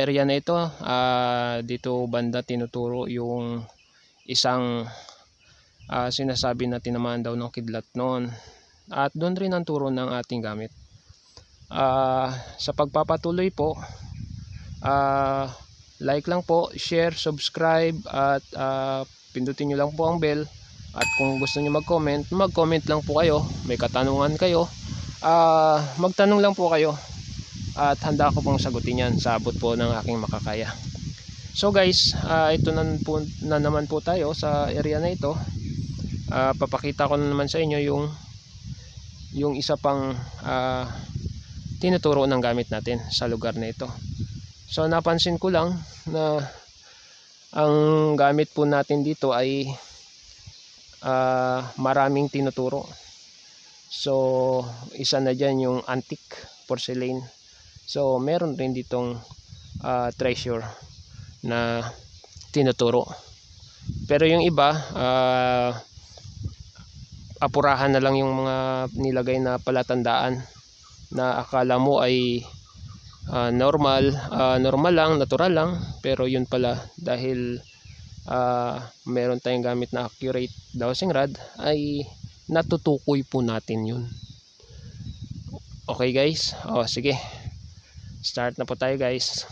area na ito, dito banda tinuturo yung isang sinasabi na tinamaan daw ng kidlat noon. At doon rin ang turo ng ating gamit. Sa pagpapatuloy po, like lang po, share, subscribe, at pindutin nyo lang po ang bell. At kung gusto nyo mag-comment lang po kayo. May katanungan kayo, magtanong lang po kayo. At handa ko pong sagutin yan sa abot po ng aking makakaya. So guys, ito na naman po tayo sa area na ito. Papakita ko na naman sa inyo yung isa pang tinuturo ng gamit natin sa lugar na ito. So napansin ko lang na ang gamit po natin dito ay maraming tinuturo. So isa na dyan yung antique porcelain. So meron rin ditong treasure na tinuturo. Pero yung iba, apurahan na lang yung mga nilagay na palatandaan na akala mo ay normal lang, natural lang. Pero yun pala, dahil meron tayong gamit na accurate dowsing rod, ay natutukoy po natin yun. Okay guys, sige, start na po tayo guys.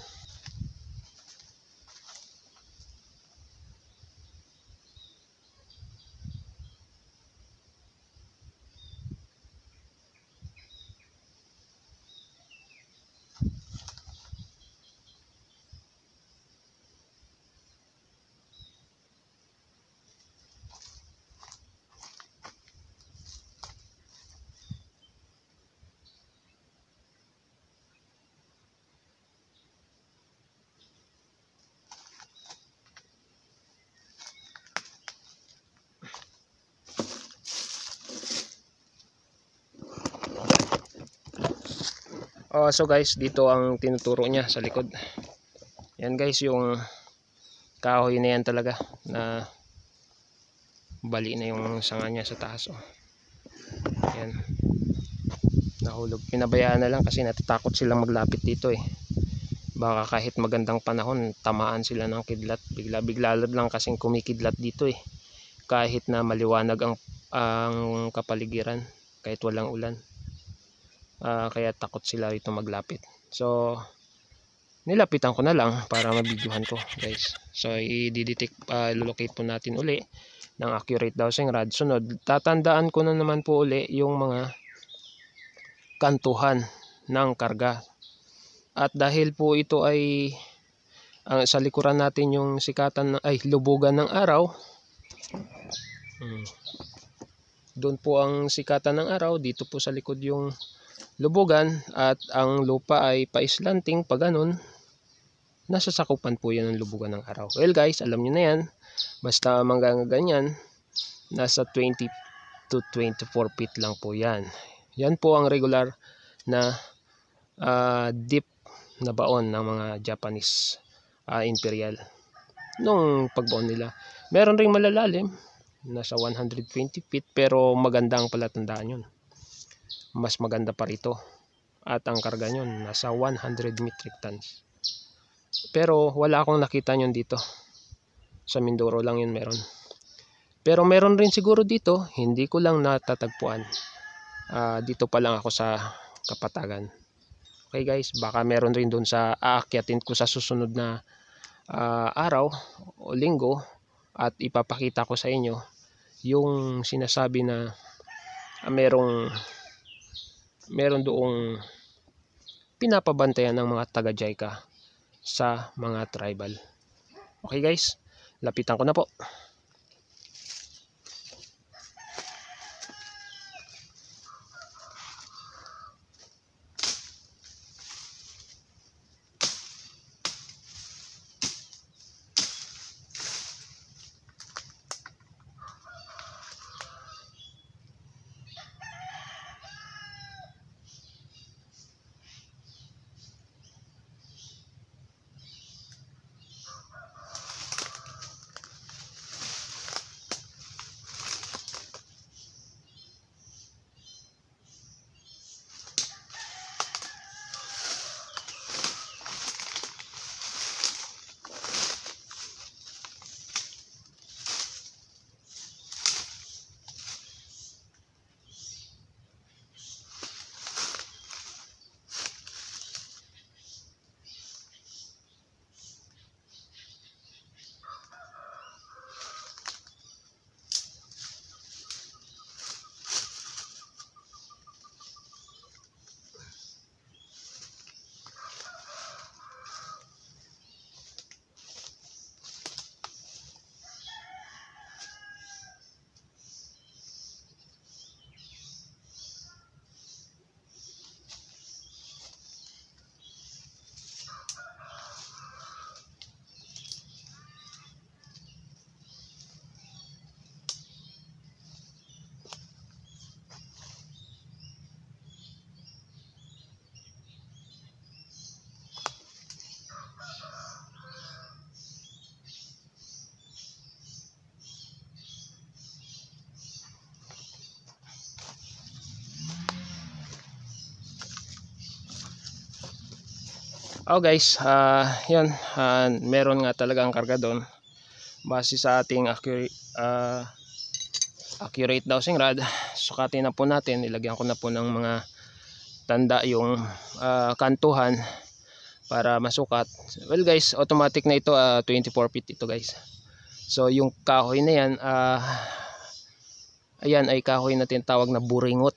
So guys, dito ang tinuturo niya sa likod. Yan guys, yung kahoy na yan talaga, na bali na yung sanga niya sa taas. Yan, nahulog. Pinabayaan na lang kasi natatakot silang maglapit dito baka kahit magandang panahon tamaan sila ng kidlat. Bigla lang kasing kumikidlat dito kahit na maliwanag ang kapaligiran, kahit walang ulan. Kaya takot sila rito maglapit. So nilapitan ko na lang para mabidyohan ko guys. So lulocate po natin uli ng accurate dowsing rod. Sunod, tatandaan ko na naman po uli yung mga kantuhan ng karga. At dahil po ito ay sa likuran natin yung lubugan ng araw, doon po ang sikatan ng araw, dito po sa likod yung lubugan, at ang lupa ay paislanting pa ganun, nasasakupan po yan ng lubugan ng araw. Well guys, alam nyo na yan, basta hanggang ganyan, nasa 20 to 24 feet lang po yan. Yan po ang regular na deep na baon ng mga Japanese imperial nung pagbaon nila. Meron ring malalalim, nasa 120 feet, pero magandang palatandaan yun. Mas maganda pa rito, at ang karga nyo nasa 100 metric tons. Pero wala akong nakita nyon dito sa Mindoro lang yun meron. Pero meron rin siguro dito, hindi ko lang natatagpuan. Dito pa lang ako sa Kapatagan. Okay guys, baka meron rin doon sa aakyatin ko sa susunod na araw o linggo, at ipapakita ko sa inyo yung sinasabi na meron doong pinapabantayan ng mga taga-Jaika sa mga tribal. Okay guys, lapitan ko na po. Oh guys, yun, meron nga talagang karga doon. Base sa ating accurate dowsing rod, sukatin na po natin. Ilagyan ko na po ng mga tanda yung kantuhan para masukat. Well guys, automatic na ito, 24 feet ito guys. So yung kahoy na yan, ayan ay kahoy na tinatawag na buringot.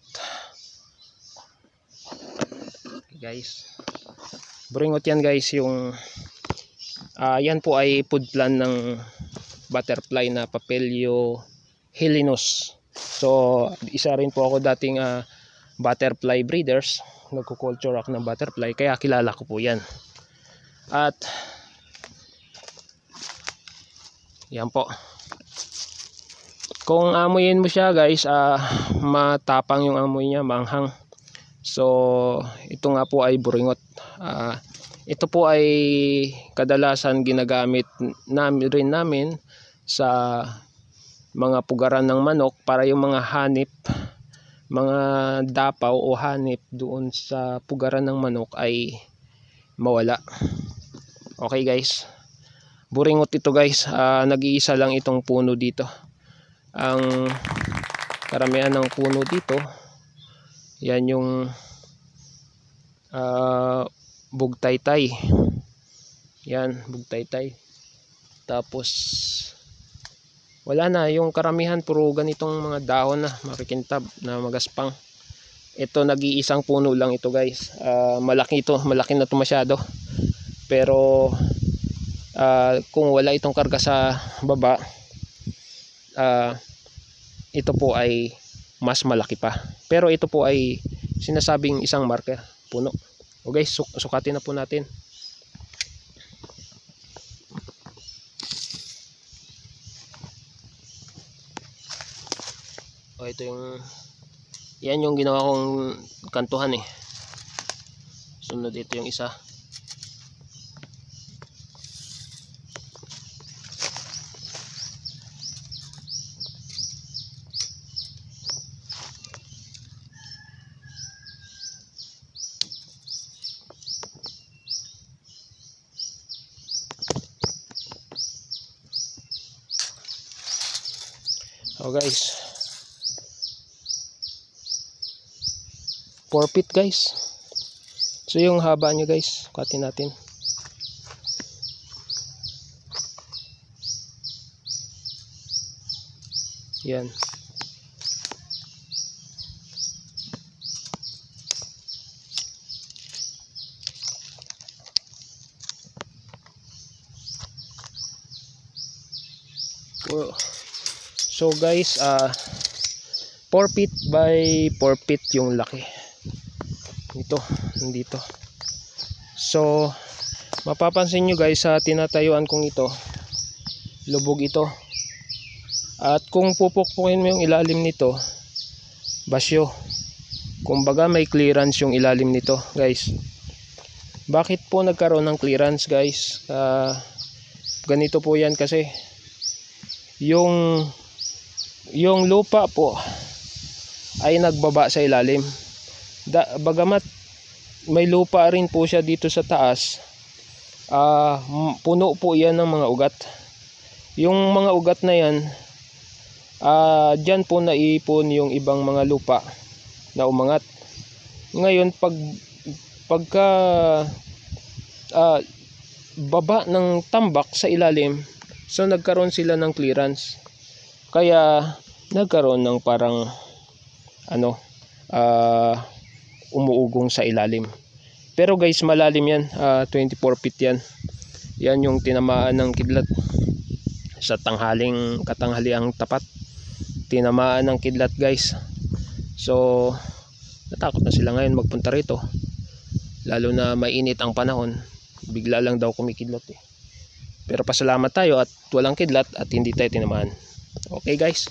Okay, guys, buringot yan guys. Yung yan po ay food plant ng butterfly na Papilio helinus. So isa rin po ako dating butterfly breeders, nagko-culture ako ng butterfly, kaya kilala ko po yan. At yan po, kung amuyin mo siya guys, matapang yung amoy niya, manghang. So ito nga po ay buringot. Ito po ay kadalasan ginagamit namin sa mga pugaran ng manok para yung mga hanip, mga dapaw o hanip doon sa pugaran ng manok ay mawala. Okay guys, buringot ito guys. Nag-iisa lang itong puno dito. Ang karamihan ng puno dito, yan yung bugtaytay. Yan, bugtaytay. Tapos wala na, yung karamihan puro ganitong mga dahon na makikintab na magaspang. Ito nag-iisang puno lang ito guys. Malaki ito, malaki na ito masyado. Pero kung wala itong karga sa baba, ito po ay mas malaki pa. Pero ito po ay sinasabing isang marker, puno. O guys, sukatin na po natin. O ito yung, yan yung ginawa kong kantuhan eh. Sunod ito yung isa. Oh guys, 4 feet guys. So yung haba nyo guys, kuhatin natin. Yan. So guys, 4 feet by 4 feet yung laki. Ito, nandito. So mapapansin nyo guys, sa tinatayuan kong ito, lubog ito. At kung pupukpukin mo yung ilalim nito, basyo. Kumbaga may clearance yung ilalim nito guys. Bakit po nagkaroon ng clearance guys? Ganito po yan kasi yung lupa po ay nagbaba sa ilalim. Bagamat may lupa rin po siya dito sa taas, puno po yan ng mga ugat. Yung mga ugat na yan, dyan po naipon yung ibang mga lupa na umangat. Ngayon pagka baba ng tambak sa ilalim, so nagkaroon sila ng clearance. Kaya nagkaroon ng parang umuugong sa ilalim. Pero guys, malalim yan, 24 feet yan. Yan yung tinamaan ng kidlat sa katanghaliang tapat. Tinamaan ng kidlat guys. So natakot na sila ngayon magpunta rito, lalo na mainit ang panahon. Bigla lang daw kumikidlat eh. Pero pasalamat tayo at walang kidlat at hindi tayo tinamaan. Okay guys,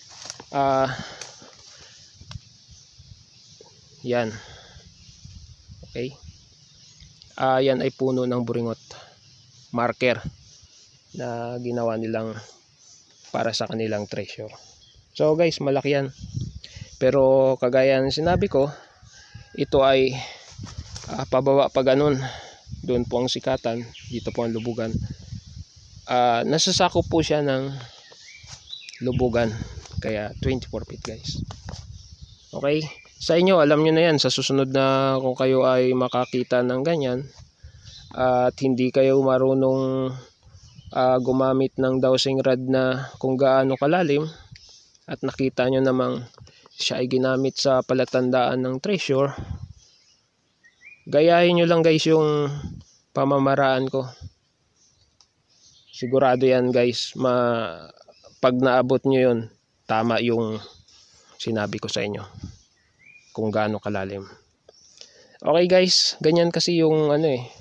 yan. Okay, yan ay puno ng buringot, marker na ginawa nilang para sa kanilang treasure. So guys, malaki yan. Pero kagaya ng sinabi ko, ito ay pababa pa ganun. doon po ang sikatan, dito po ang lubugan. Nasasakop po siya ng lubugan, kaya 24 feet guys. Okay, sa inyo alam nyo na yan, sa susunod na kung kayo ay makakita ng ganyan at hindi kayo marunong gumamit ng dowsing rod na kung gaano kalalim, at nakita nyo namang siya ay ginamit sa palatandaan ng treasure, gayahin nyo lang guys yung pamamaraan ko. Sigurado yan guys, pag naabot nyo yun, tama yung sinabi ko sa inyo kung gaano kalalim. Okay guys, ganyan kasi yung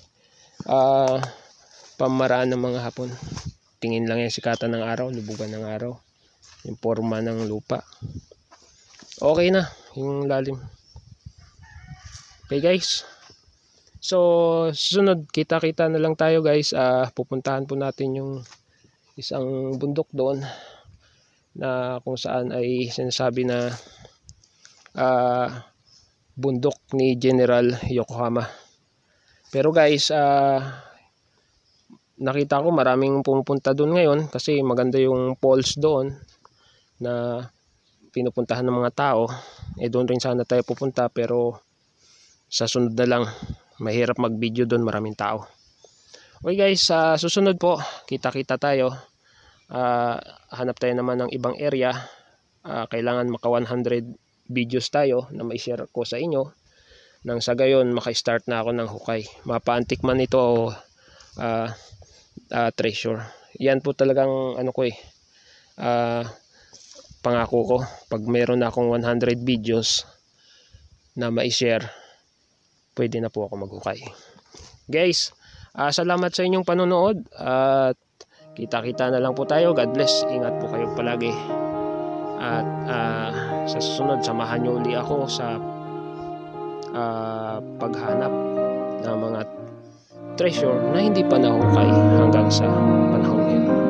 pamamaraan ng mga Hapon. Tingin lang yung sikatan ng araw, lubugan ng araw, yung forma ng lupa. Okay na yung lalim. Okay guys, so susunod kita-kita na lang tayo guys. Pupuntahan po natin yung isang bundok doon na kung saan ay sinasabi na bundok ni General Yokohama. Pero guys, nakita ko maraming pumupunta doon ngayon kasi maganda yung falls doon na pinupuntahan ng mga tao. Doon rin sana tayo pupunta, pero sa sunod na lang, mahirap mag video doon, maraming tao. Okay guys, sa susunod po kita-kita tayo. Hanap tayo naman ng ibang area. Kailangan maka 100 videos tayo na mai-share ko sa inyo, nang sa gayon maka-start na ako ng hukay. Mapaantik man ito treasure. Yan po talagang pangako ko, pag meron na akong 100 videos na mai-share, pwede na po ako maghukay. Guys, salamat sa inyong panonood at kita-kita na lang po tayo. God bless, ingat po kayo palagi. At sa susunod, samahan nyo uli ako sa paghanap ng mga treasure na hindi pa nahukay hanggang sa panahon ngayon.